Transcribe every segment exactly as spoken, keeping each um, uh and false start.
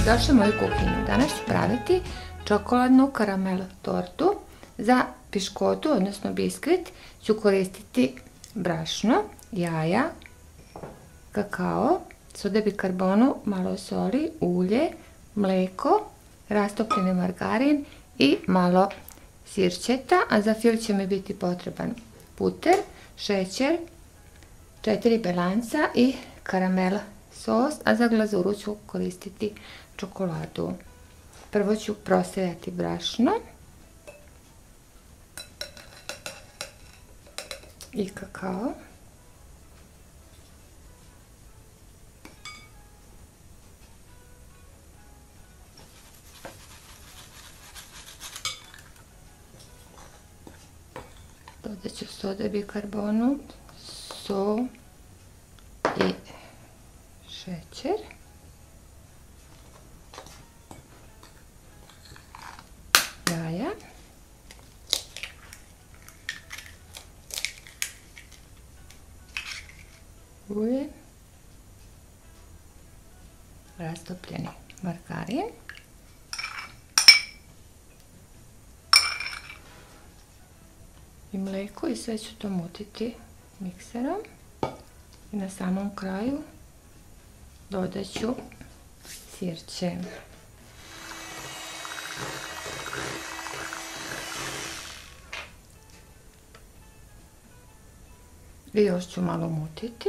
Dobrodošli u moju kuhinju. Danas ću praviti čokoladnu karamel tortu. Za piškotu, odnosno biskvit, ću koristiti brašno, jaja, kakao, soda bikarbonu, malo soli, ulje, mlijeko, rastopljeni margarin i malo sirćeta, a za fil će mi biti potreban puter, šećer, četiri belanca i karamel sos, a za glazuru ću koristiti čokoladu. Prvo ću prosejati brašno i kakao. Dodat ću soda bikarbonu, sol i šećer. Jaja. Ulje. Rastopljeni margarin. I mlijeko i sve ću to mutiti mikserom. I na samom kraju dodat ću sirće. I još ću malo mutiti.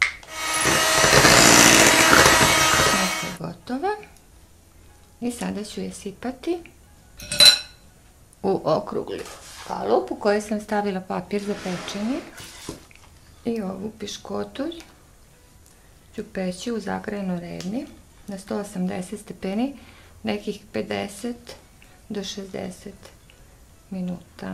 Sve je gotova. I sada ću je sipati u okrugli kalup u kojoj sam stavila papir za pečenje. I ovu piškotu ću peći u zagrejanoj redni na sto osamdeset stepeni nekih pedeset do šezdeset minuta.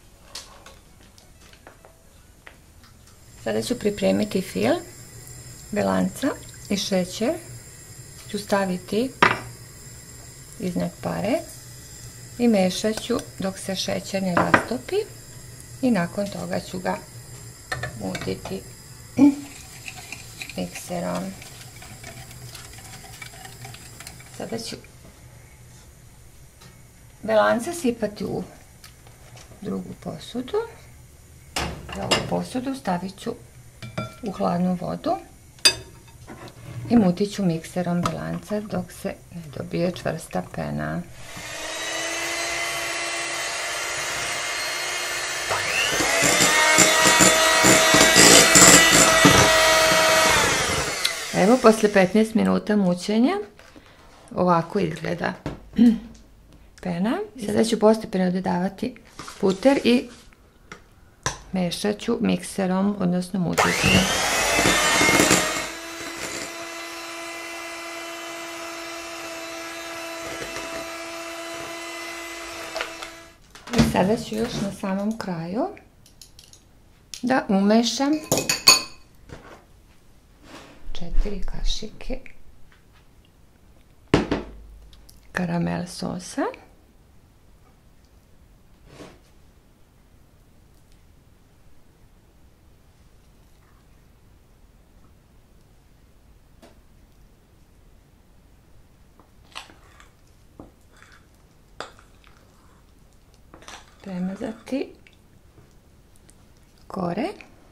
Sada ću pripremiti fil, belanca i šećer ću staviti iznad pare i mešat ću dok se šećer ne rastopi i nakon toga ću ga mutiti mikserom. Sada ću belanca sipati u drugu posudu. Za ovu posudu stavit ću u hladnu vodu i mutit ću mikserom belanca dok se ne dobije čvrsta pena. Evo, poslije petnaest minuta mućenja ovako izgleda pena. Sada ću postepeno dodavati puter i mešat ću mikserom, odnosno mutiti. I sada ću još na samom kraju da umešam četiri kašike karamel sosa. Premazati kore.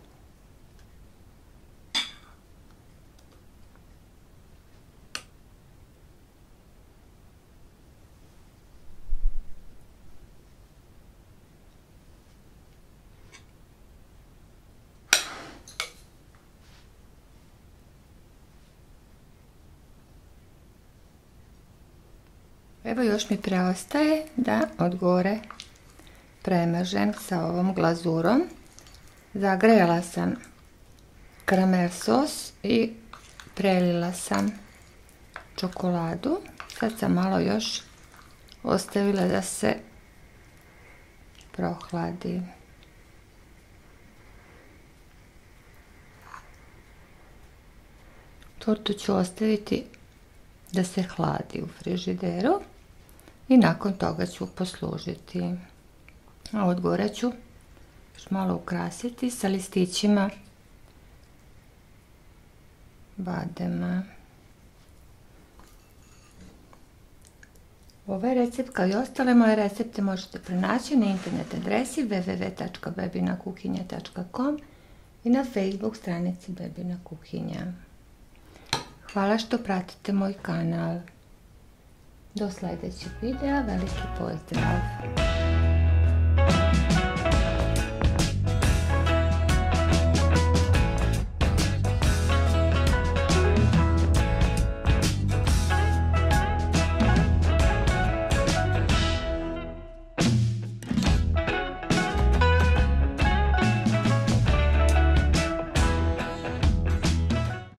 Evo, još mi preostaje da od gore premažem sa ovom glazurom. Zagrejala sam karamel sos i prelila sam čokoladu. Sad sam malo još ostavila da se prohladi. Tortu ću ostaviti da se hladi u frižideru i nakon toga ću poslužiti. A od gore ću još malo ukrasiti sa listićima badema. Ovaj recept kao i ostale moje recepte možete pronaći na internet adresi w w w tačka bebina kuhinja tačka com i na Facebook stranici Bebina kuhinja. Hvala što pratite moj kanal. Do sljedećeg videa, veliki pozdrav!